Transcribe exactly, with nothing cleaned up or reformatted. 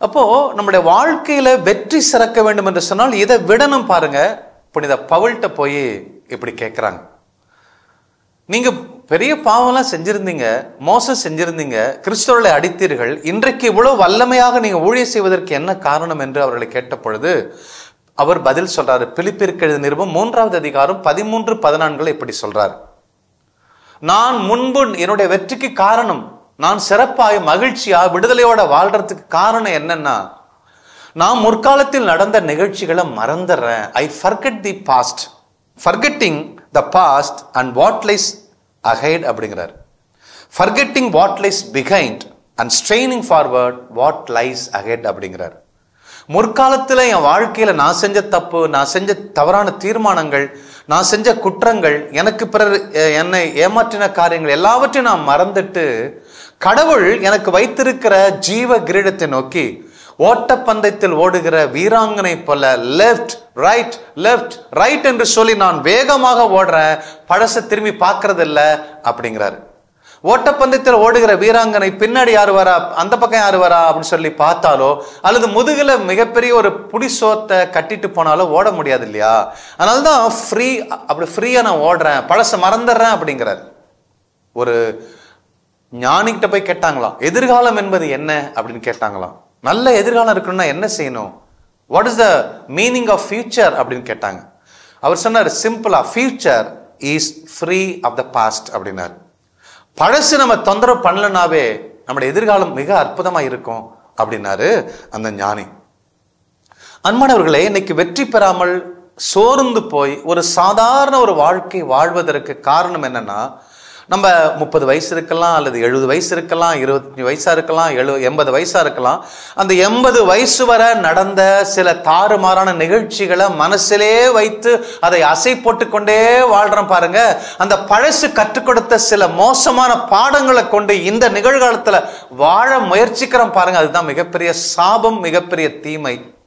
அப்போ நம்முடைய வாழ்க்கையில வெற்றி சிறக்க வேண்டும் என்று சொன்னால் இதை விடணும் பாருங்க. புனித பவுல்கிட்ட போய் இப்படி கேட்கிறாங்க, நீங்க பெரிய பாவம்லாம் செஞ்சிருந்தீங்க, மோசம் செஞ்சிருந்தீங்க, கிறிஸ்தவர்களை அடித்தீர்கள், இன்றைக்கு இவ்வளவு வல்லமையாக நீங்க ஊழியம் செய்வதற்கு என்ன காரணம் என்று அவர்களை கேட்ட பொழுது அவர் பதில் சொல்றாரு. பிலிப்பியருக்கு எழுதிய நிருபம் மூன்றாவது அதிகாரம் பதிமூன்று பதினான்குல இப்படி சொல்றாரு, நான் முன்பு என்னுடைய வெற்றிக்கு காரணம், நான் சிறப்பாய் மகிழ்ச்சியா விடுதலையோட வாழ்றதுக்கு காரணம் என்னன்னா, நான் முற்காலத்தில் நடந்த நிகழ்ச்சிகளை மறந்துடுறேன். ஐ forget the past, forgetting the past and what lies ahead அப்படிங்கிறார். forgetting what lies behind and straining forward what lies ahead அப்படிங்கிறார். முற்காலத்தில் என் வாழ்க்கையில நான் செஞ்ச தப்பு, நான் செஞ்ச தவறான தீர்மானங்கள், நான் செஞ்ச குற்றங்கள், எனக்கு பிறர் என்னை ஏமாற்றின காரியங்கள் எல்லாவற்றையும் நான் மறந்துட்டு கடவுள் எனக்கு வைத்திருக்கிற ஜீவ கிரீடத்தை நோக்கி ஓட்டப்பந்தயத்தில் ஓடுகிற வீராங்கனை போல லெஃப்ட் ரைட் லெஃப்ட் ரைட் என்று சொல்லி நான் வேகமாக ஓடுறேன், பழச திரும்பி பார்க்கறது இல்ல அப்படிங்கிறாரு. ஓட்டப்பந்தயத்தில் ஓடுகிற வீராங்கனை பின்னாடி யாரு வரா, அந்த பக்கம் யாரு வரா அப்படின்னு சொல்லி பார்த்தாலோ அல்லது முதுகுல மிகப்பெரிய ஒரு புடி சோத்தை கட்டிட்டு போனாலோ ஓட முடியாது இல்லையா? அதனால்தான் ஃப்ரீ, அப்படி ஃப்ரீயா நான் ஓடுறேன், பழச மறந்துடுறேன் அப்படிங்கிறார். ஒரு ஞானிகிட்ட போய் கேட்டாங்களாம், எதிர்காலம் என்பது என்ன அப்படின்னு கேட்டாங்களாம். நல்ல எதிர்காலம் இருக்கணும்னா என்ன செய்யணும், what is the meaning of future அப்படின்னு கேட்டாங்க. அவர் சொன்னார், சிம்பிளா, future is free of the past அப்படின்னாரு. பழசு நம்ம தொந்தரவு பண்ணலனாவே நம்முடைய எதிர்காலம் மிக அற்புதமா இருக்கும் அப்படின்னாரு அந்த ஞானி. அன்பானவர்களே, இன்னைக்கு வெற்றி பெறாமல் சோர்ந்து போய் ஒரு சாதாரண ஒரு வாழ்க்கை வாழ்வதற்கு காரணம் என்னன்னா, நம்ம முப்பது வயசு இருக்கலாம், அல்லது எழுபது வயசு இருக்கலாம், இருபத்தஞ்சு வயசா இருக்கலாம், எழு எண்பது வயசா இருக்கலாம். அந்த எண்பது வயசு வரை நடந்த சில தாறுமாறான நிகழ்ச்சிகளை மனசிலே வைத்து அதை அசை போட்டு கொண்டே வாழ்றோம் பாருங்க. அந்த பழசு கற்றுக் கொடுத்த சில மோசமான பாடங்களை கொண்டு இந்த நிகழ்காலத்துல வாழ முயற்சிக்கிறோம் பாருங்க. அதுதான் மிகப்பெரிய சாபம், மிகப்பெரிய தீமை.